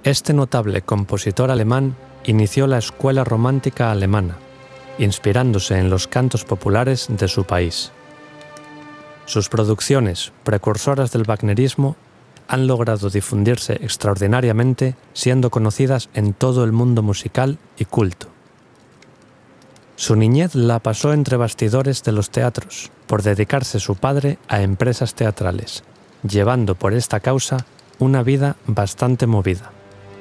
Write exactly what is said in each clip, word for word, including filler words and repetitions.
Este notable compositor alemán inició la escuela romántica alemana, inspirándose en los cantos populares de su país. Sus producciones, precursoras del wagnerismo, han logrado difundirse extraordinariamente, siendo conocidas en todo el mundo musical y culto. Su niñez la pasó entre bastidores de los teatros, por dedicarse su padre a empresas teatrales, llevando por esta causa una vida bastante movida.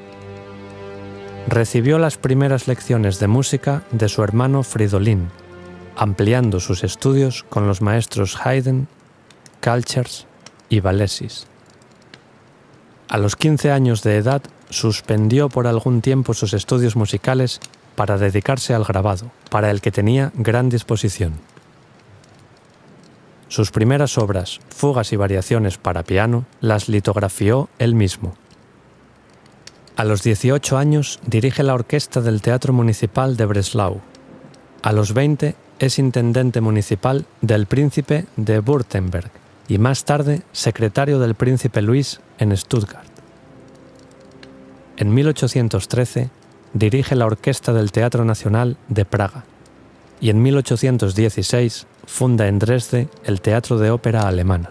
Recibió las primeras lecciones de música de su hermano Fridolin, ampliando sus estudios con los maestros Haydn, Calchers y Balesis. A los quince años de edad suspendió por algún tiempo sus estudios musicales para dedicarse al grabado, para el que tenía gran disposición. Sus primeras obras, fugas y variaciones para piano, las litografió él mismo. A los dieciocho años dirige la orquesta del Teatro Municipal de Breslau. A los veinte es intendente municipal del Príncipe de Württemberg y más tarde secretario del Príncipe Luis en Stuttgart. En mil ochocientos trece dirige la Orquesta del Teatro Nacional de Praga y en mil ochocientos dieciséis funda en Dresde el Teatro de Ópera Alemana.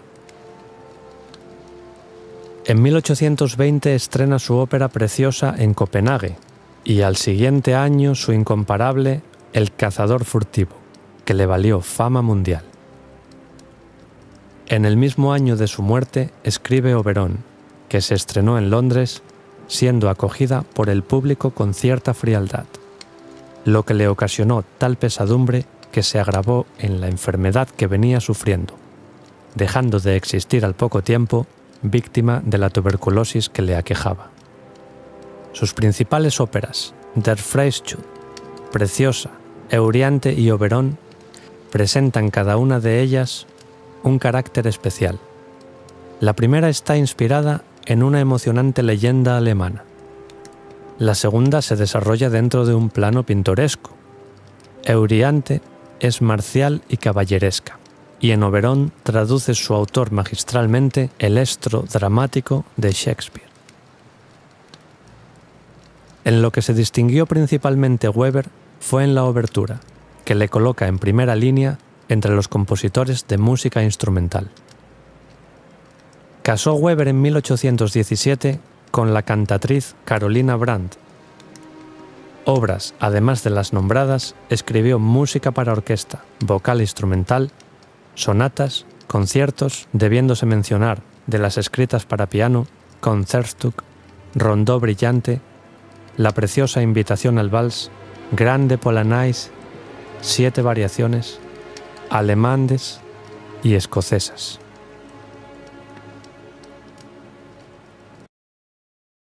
En mil ochocientos veinte estrena su ópera Preciosa en Copenhague y al siguiente año su incomparable El cazador furtivo, que le valió fama mundial. En el mismo año de su muerte escribe Oberon, que se estrenó en Londres, siendo acogida por el público con cierta frialdad, lo que le ocasionó tal pesadumbre que se agravó en la enfermedad que venía sufriendo, dejando de existir al poco tiempo, víctima de la tuberculosis que le aquejaba. Sus principales óperas, Der Freischütz, Preciosa, Euryante y Oberon, presentan cada una de ellas un carácter especial. La primera está inspirada en una emocionante leyenda alemana. La segunda se desarrolla dentro de un plano pintoresco. Euryante es marcial y caballeresca, y en Oberon traduce su autor magistralmente el estro dramático de Shakespeare. En lo que se distinguió principalmente Weber fue en la obertura, que le coloca en primera línea entre los compositores de música instrumental. Casó Weber en mil ochocientos diecisiete con la cantatriz Carolina Brandt. Obras, además de las nombradas, escribió música para orquesta, vocal instrumental, sonatas, conciertos, debiéndose mencionar de las escritas para piano, Concertstück, Rondó brillante, La preciosa invitación al vals, Grande Polonaise, Siete variaciones, Alemandes y escocesas.